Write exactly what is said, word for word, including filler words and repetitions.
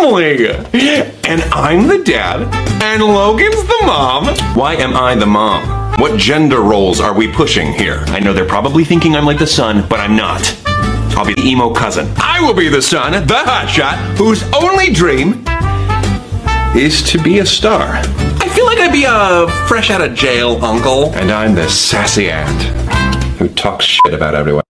family. And I'm the dad, and Logan's the mom. Why am I the mom? What gender roles are we pushing here? I know they're probably thinking I'm like the son, but I'm not. I'll be the emo cousin. I will be the son, the hotshot, whose only dream is to be a star. I feel like I'd be a fresh out of jail uncle. And I'm the sassy aunt who talks shit about everyone.